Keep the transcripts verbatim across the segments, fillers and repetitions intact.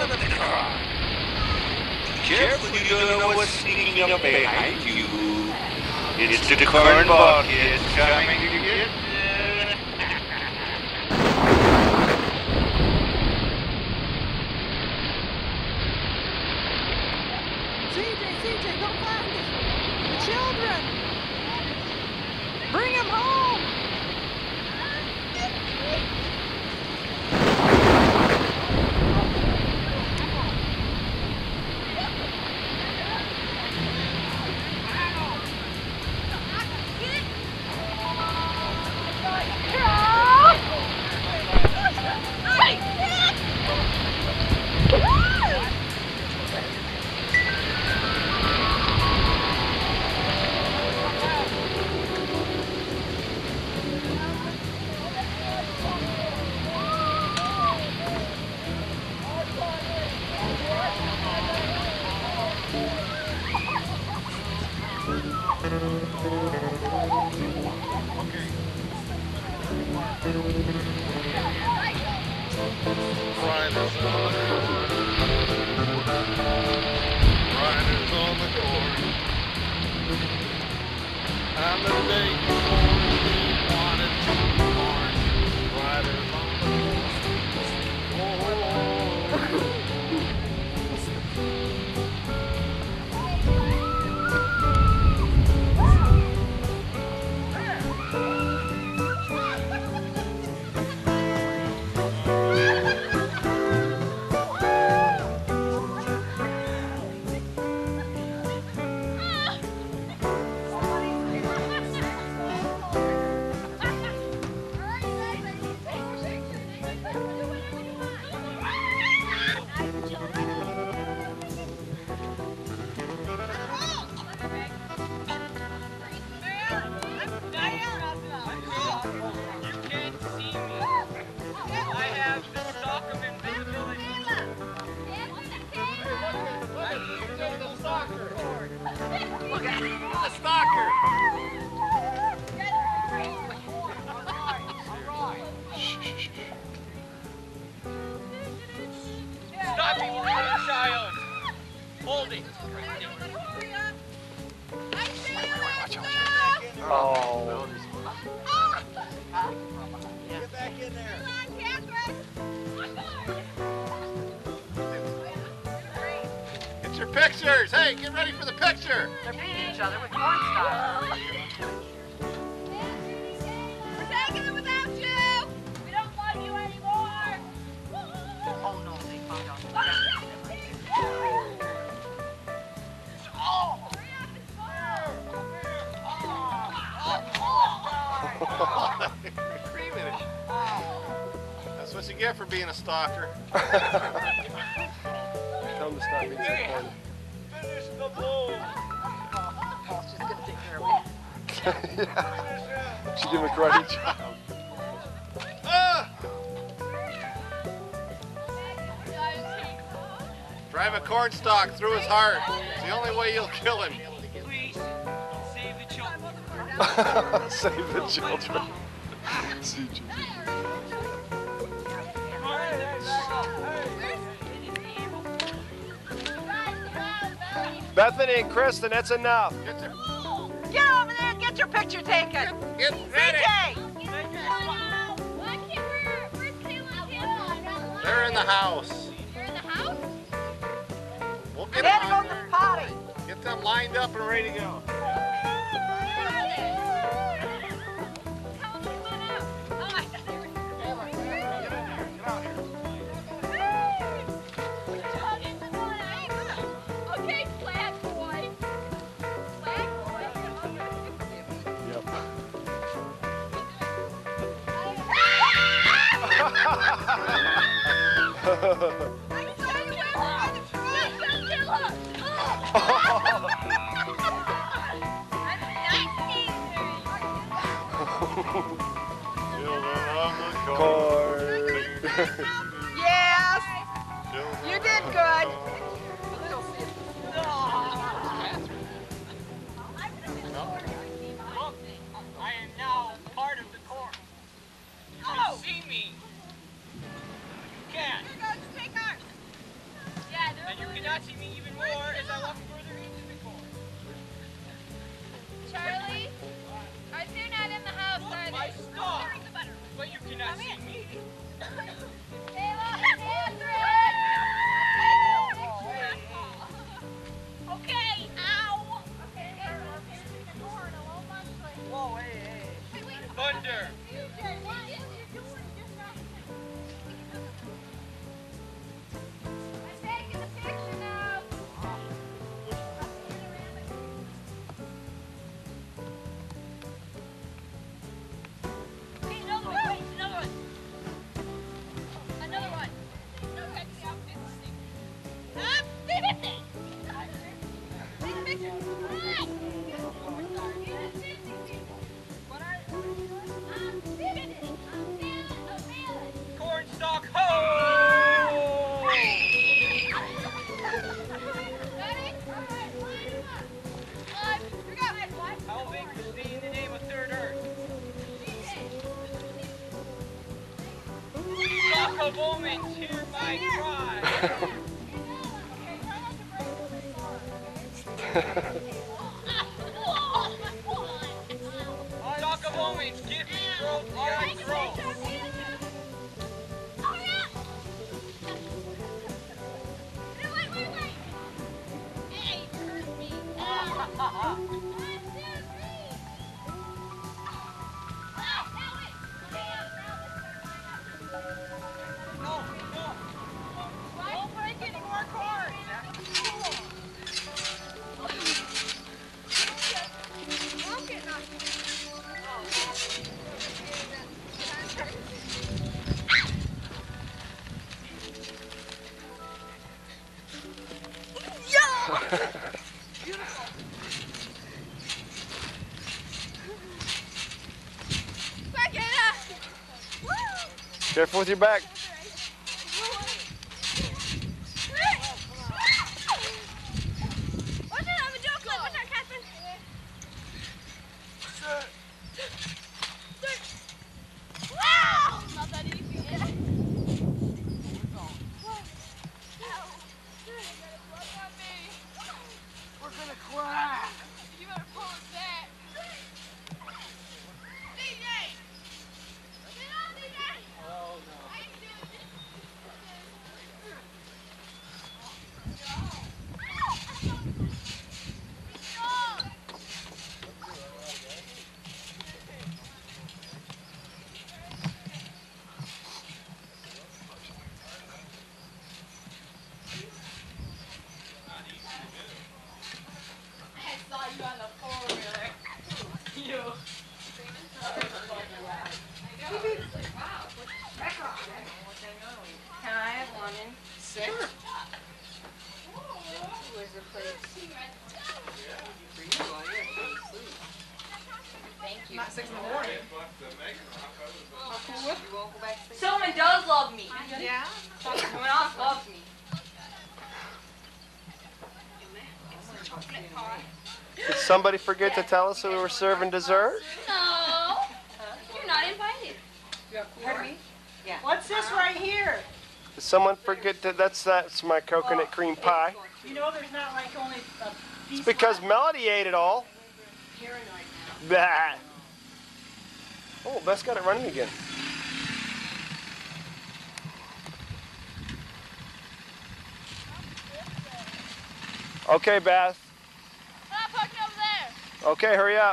front of the car. Careful, you don't know what's sneaking up behind you. It's the cornball kids coming to get you. C J, C J, don't find us. The children. Bring them home. Pictures! Hey, get ready for the picture! They're beating each other with cornstarch. We're taking it without you! We don't want you anymore! Oh no, they found out. That's what you get for being a stalker. Tell them to stop being so funny. Finish the blow! Oh, she's gonna take care of it. Yeah. She gave him a karate chop. Ah! Drive a cornstalk through his heart. It's the only way you'll kill him. Please, save the children. Save the children. C J. Bethany and Kristen, that's enough. Get, there. Get over there and get your picture taken. Get, get ready. C J! They're in the house. You're in the house? We'll get They had to them, go to the potty. get them lined up and ready to go. Okay, flag boy. Flag boy. Yep. Corn. Yes, you did good. Look, I am now part of the court. You can see me. You can't. Here goes, take ours. watching me even more as I walk further into the car. Charlie, our two not in the house, Look, are my they? stuff. But you cannot see me. Kayla, Catherine! Okay, ow! Okay, Kayla, here's the door and a little much. Whoa, hey, hey. Wait, wait. Thunder. C J, what are you doing? Just not. I'm taking a picture now. Hey, another one. Wait, another one. Another one. No, that's the outfit. Ah, leave it there. Take a picture. What? What are um, leave it. I'm feeling, I'm feeling. Cornstalk ho! Ready? All right, line them up. One, here we go. One. How big was the in the name of Third Earth? Rock of omens, hear my cry. Rock of omens, give me growth, the I grow. Wait, wait, wait. Hey, you hurt me. One, two, three. Ah, now it. No, no. Don't break any more cards. I'm getting off. Beautiful. Back it up. Woo! Careful with your back. What's that? I'm a joke. What's that, Catherine? Wow! Not that easy. Yeah. We're gonna cry. You better pull us back. D J! Get on, D J! Oh no. How you doing? I saw you on the four-wheeler. You. Can I have one in six? Where's the place? Thank you. Not six in the morning. You won't go back to sleep? Someone does love me. Yeah? Someone else loves me. Did somebody forget to tell us that we were serving dessert? No. You're not invited. Pardon me? Yeah. What's this right here? Did someone forget that that's that's my coconut cream pie? You know there's not like only a piece It's because left? Melody ate it all. Paranoid now. Bah. Oh, Beth's got it running again. Okay, Beth. Ah, park it over there. Okay, hurry up.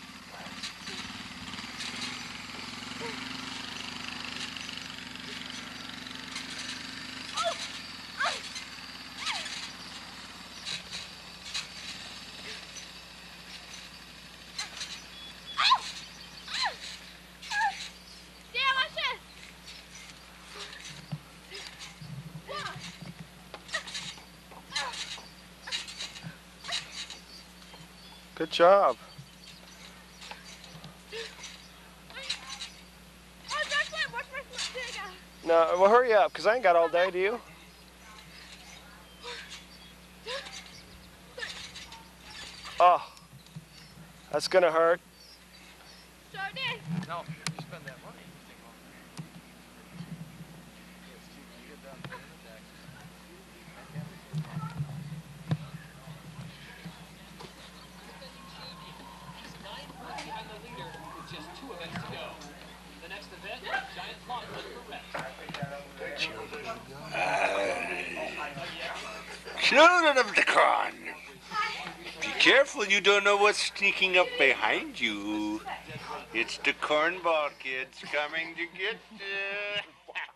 Yeah, watch this. Good job. Oh, that's my, watch my foot. There you go. No, well, hurry up, because I ain't got all day, do you? Oh, that's going to hurt. Sure did. No, you spend that money. Yes, you get that put in the taxes. just two events to go. The next event, giant lawn for Rex. Children of the corn. Be careful, you don't know what's sneaking up behind you. It's the cornball kids coming to get you.